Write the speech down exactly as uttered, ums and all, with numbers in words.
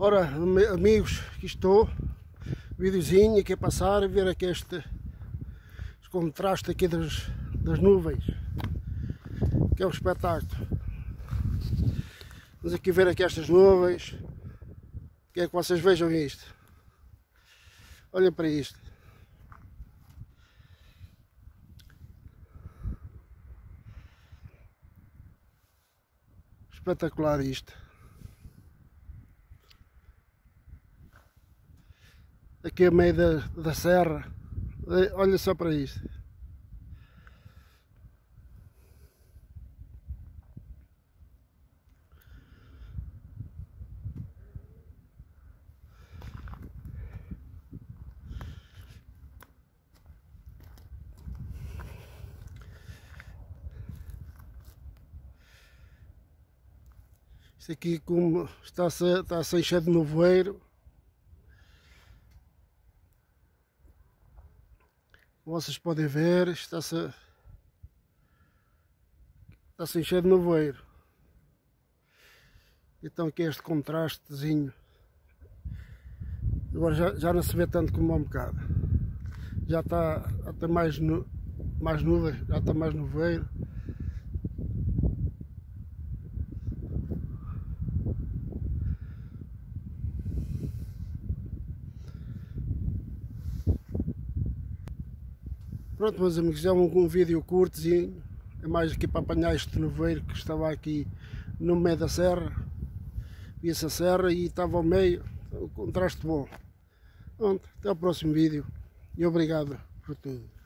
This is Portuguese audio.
Ora, amigos, aqui estou, videozinho aqui a passar, a ver aqui este, este contraste aqui das, das nuvens, que é um espetáculo. Vamos aqui ver aqui estas nuvens, quero que vocês vejam isto, olhem para isto. Espetacular isto. Aqui a meio da, da serra, olha só para isto. Isto aqui como está-se está-se a encher de nevoeiro. Vocês podem ver, está-se está-se a encher de nevoeiro. Então aqui é este contrastezinho. Agora já, já não se vê tanto como há um bocado. Já está até mais, nu, mais nuvem, já está mais nevoeiro. Pronto, meus amigos, é um, um vídeo curtozinho, é mais aqui para apanhar este nevoeiro que estava aqui no meio da serra, via-se a serra e estava ao meio, o contraste bom. Pronto, até ao próximo vídeo e obrigado por tudo.